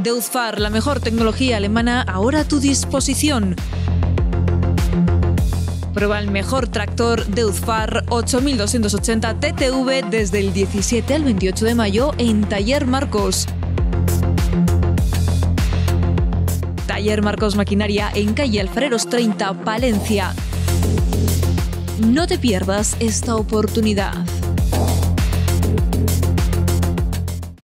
Deutz-Fahr, la mejor tecnología alemana ahora a tu disposición. Prueba el mejor tractor Deutz-Fahr 8280 TTV desde el 17 al 28 de mayo en Taller Marcos. Taller Marcos Maquinaria en calle Alfareros 30, Palencia. No te pierdas esta oportunidad.